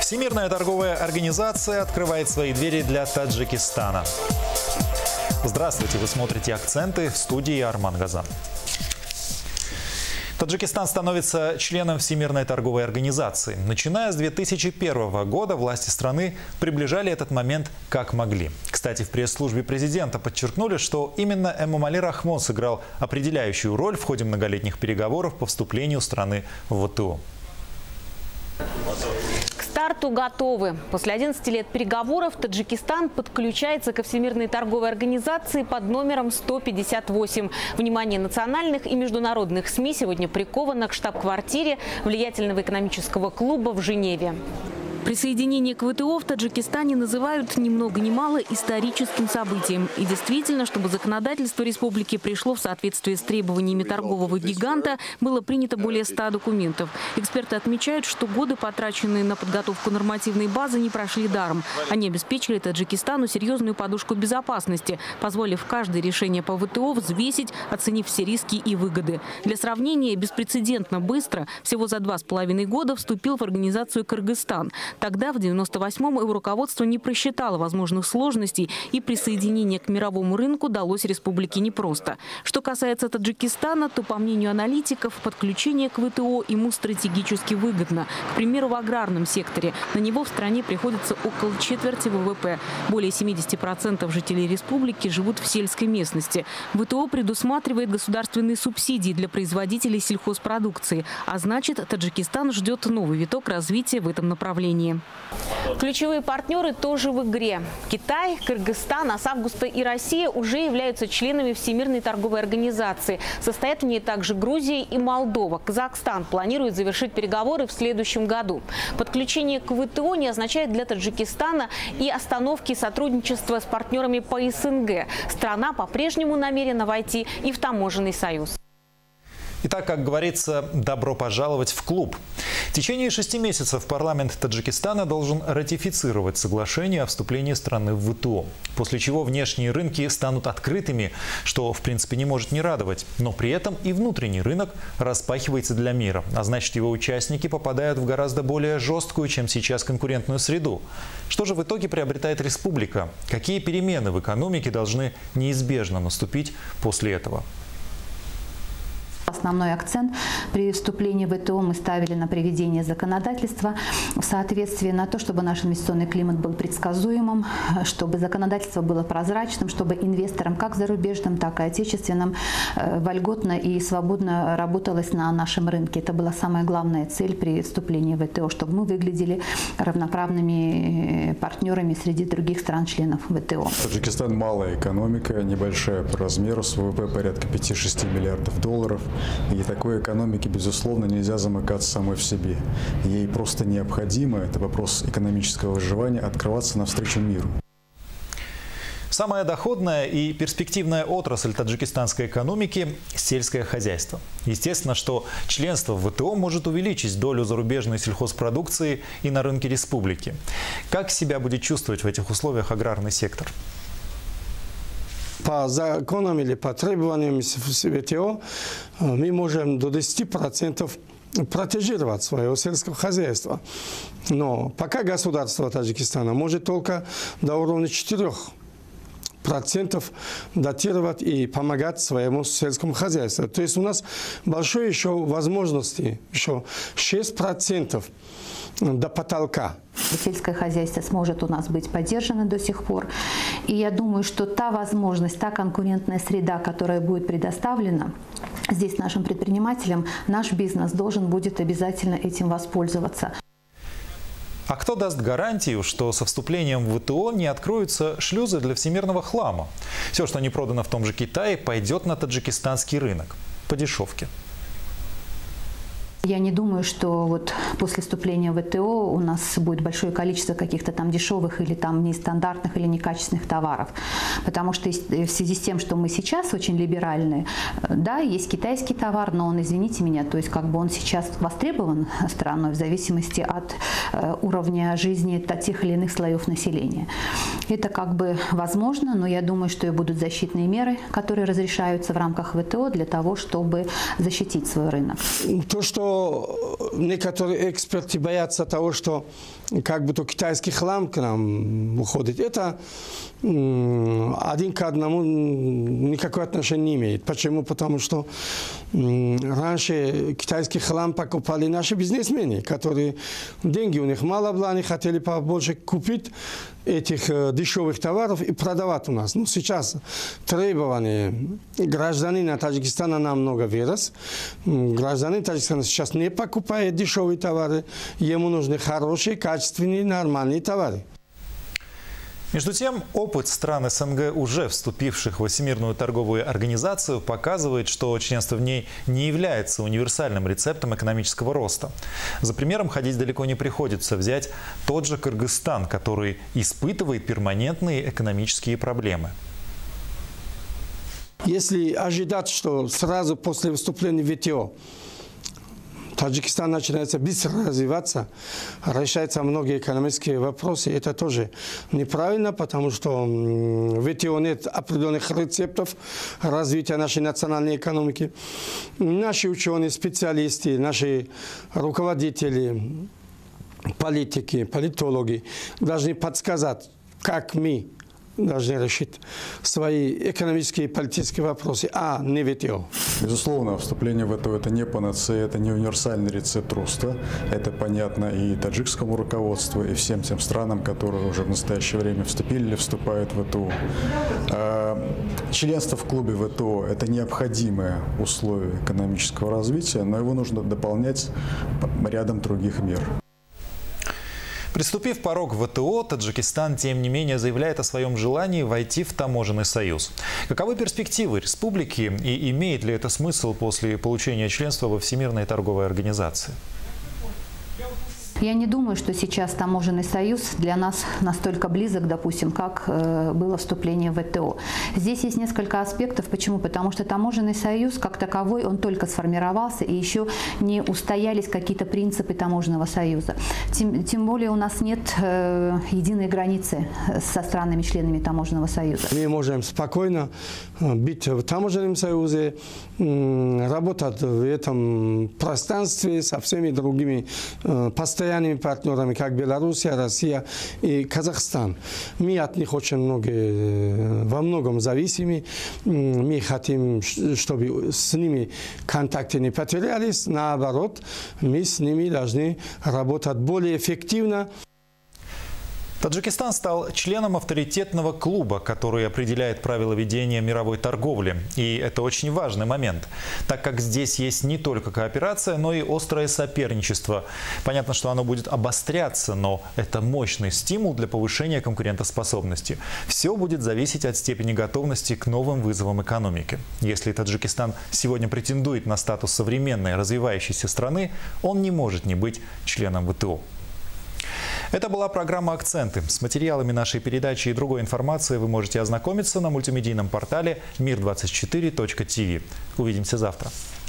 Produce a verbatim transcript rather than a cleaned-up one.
Всемирная торговая организация открывает свои двери для Таджикистана. Здравствуйте, вы смотрите «Акценты», в студии Арман Газан. Таджикистан становится членом Всемирной торговой организации. Начиная с две тысячи первого года власти страны приближали этот момент как могли. Кстати, в пресс-службе президента подчеркнули, что именно Эмомали Рахмон сыграл определяющую роль в ходе многолетних переговоров по вступлению страны в ВТО. К старту готовы. После одиннадцати лет переговоров Таджикистан подключается ко Всемирной торговой организации под номером сто пятьдесят восемь. Внимание национальных и международных СМИ сегодня приковано к штаб-квартире влиятельного экономического клуба в Женеве. Присоединение к ВТО в Таджикистане называют ни много ни мало историческим событием. И действительно, чтобы законодательство республики пришло в соответствии с требованиями торгового гиганта, было принято более ста документов. Эксперты отмечают, что годы, потраченные на подготовку нормативной базы, не прошли даром. Они обеспечили Таджикистану серьезную подушку безопасности, позволив каждое решение по ВТО взвесить, оценив все риски и выгоды. Для сравнения, беспрецедентно быстро, всего за два с половиной года, вступил в организацию Кыргызстан. Тогда, в девяносто восьмом, его руководство не просчитало возможных сложностей, и присоединение к мировому рынку далось республике непросто. Что касается Таджикистана, то, по мнению аналитиков, подключение к ВТО ему стратегически выгодно. К примеру, в аграрном секторе. На него в стране приходится около четверти ВВП. Более семидесяти процентов жителей республики живут в сельской местности. ВТО предусматривает государственные субсидии для производителей сельхозпродукции. А значит, Таджикистан ждет новый виток развития в этом направлении. Ключевые партнеры тоже в игре. Китай, Кыргызстан, а с августа и Россия уже являются членами Всемирной торговой организации. Состоят в ней также Грузия и Молдова. Казахстан планирует завершить переговоры в следующем году. Подключение к ВТО не означает для Таджикистана и остановки сотрудничества с партнерами по СНГ. Страна по-прежнему намерена войти и в таможенный союз. Итак, как говорится, добро пожаловать в клуб. В течение шести месяцев парламент Таджикистана должен ратифицировать соглашение о вступлении страны в ВТО, после чего внешние рынки станут открытыми, что в принципе не может не радовать. Но при этом и внутренний рынок распахивается для мира, а значит, его участники попадают в гораздо более жесткую, чем сейчас, конкурентную среду. Что же в итоге приобретает республика? Какие перемены в экономике должны неизбежно наступить после этого? Основной акцент при вступлении в ВТО мы ставили на приведение законодательства в соответствии, на то, чтобы наш инвестиционный климат был предсказуемым, чтобы законодательство было прозрачным, чтобы инвесторам как зарубежным, так и отечественным вольготно и свободно работалось на нашем рынке. Это была самая главная цель при вступлении в ВТО, чтобы мы выглядели равноправными партнерами среди других стран-членов ВТО. Таджикистан малая экономика, небольшая по размеру, с ВВП порядка пяти-шести миллиардов долларов. И такой экономике, безусловно, нельзя замыкаться самой в себе. Ей просто необходимо, это вопрос экономического выживания, открываться навстречу миру. Самая доходная и перспективная отрасль таджикистанской экономики – сельское хозяйство. Естественно, что членство в ВТО может увеличить долю зарубежной сельхозпродукции и на рынке республики. Как себя будет чувствовать в этих условиях аграрный сектор? По законам или по требованиям ВТО мы можем до десяти процентов протежировать свое сельское хозяйство. Но пока государство Таджикистана может только до уровня четырёх процентов датировать и помогать своему сельскому хозяйству. То есть у нас большое еще возможности, еще шесть процентов до потолка. Сельское хозяйство сможет у нас быть поддержано до сих пор. И я думаю, что та возможность, та конкурентная среда, которая будет предоставлена здесь нашим предпринимателям, наш бизнес должен будет обязательно этим воспользоваться. А кто даст гарантию, что со вступлением в ВТО не откроются шлюзы для всемирного хлама? Все, что не продано в том же Китае, пойдет на таджикистанский рынок по дешевке. Я не думаю, что вот после вступления в ВТО у нас будет большое количество каких-то там дешевых или там нестандартных или некачественных товаров. Потому что в связи с тем, что мы сейчас очень либеральные, да, есть китайский товар, но он, извините меня, то есть как бы он сейчас востребован страной в зависимости от уровня жизни тех или иных слоев населения. Это как бы возможно, но я думаю, что и будут защитные меры, которые разрешаются в рамках ВТО для того, чтобы защитить свой рынок. То, что некоторые эксперты боятся того, что как будто китайский хлам к нам уходит. Это один к одному никакого отношения не имеет. Почему? Потому что раньше китайский хлам покупали наши бизнесмены, которые деньги у них мало было, они хотели побольше купить этих дешевых товаров и продавать у нас. Но сейчас требования гражданина Таджикистана намного вырос. Гражданин Таджикистана сейчас не покупает дешевые товары, ему нужны хорошие, качественные, нормальные товары. Между тем, опыт стран СНГ, уже вступивших в Всемирную торговую организацию, показывает, что членство в ней не является универсальным рецептом экономического роста. За примером ходить далеко не приходится. Взять тот же Кыргызстан, который испытывает перманентные экономические проблемы. Если ожидать, что сразу после вступления в ВТО Таджикистан начинается быстро развиваться, решаются многие экономические вопросы, это тоже неправильно, потому что в ВТО нет определенных рецептов развития нашей национальной экономики. Наши ученые, специалисты, наши руководители, политики, политологи должны подсказать, как мы должны решить свои экономические и политические вопросы, а не ВТО. Безусловно, вступление в ВТО – это не панацея, это не универсальный рецепт роста. Это понятно и таджикскому руководству, и всем тем странам, которые уже в настоящее время вступили или вступают в ВТО. Членство в клубе ВТО – это необходимое условие экономического развития, но его нужно дополнять рядом других мер. Приступив порог в ВТО, Таджикистан, тем не менее, заявляет о своем желании войти в таможенный союз. Каковы перспективы республики и имеет ли это смысл после получения членства во Всемирной торговой организации? Я не думаю, что сейчас таможенный союз для нас настолько близок, допустим, как э, было вступление в ВТО. Здесь есть несколько аспектов. Почему? Потому что таможенный союз как таковой, он только сформировался, и еще не устоялись какие-то принципы таможенного союза. Тем, тем более у нас нет э, единой границы со странами-членами таможенного союза. Мы можем спокойно быть в таможенном союзе, работать в этом пространстве со всеми другими э, постоянными партнерами, как Белоруссия, Россия и Казахстан. Мы от них очень много, во многом зависимы. Мы хотим, чтобы с ними контакты не потерялись. Наоборот, мы с ними должны работать более эффективно. Таджикистан стал членом авторитетного клуба, который определяет правила ведения мировой торговли. И это очень важный момент, так как здесь есть не только кооперация, но и острое соперничество. Понятно, что оно будет обостряться, но это мощный стимул для повышения конкурентоспособности. Все будет зависеть от степени готовности к новым вызовам экономики. Если Таджикистан сегодня претендует на статус современной развивающейся страны, он не может не быть членом ВТО. Это была программа «Акценты». С материалами нашей передачи и другой информацией вы можете ознакомиться на мультимедийном портале мир двадцать четыре точка ти ви. Увидимся завтра.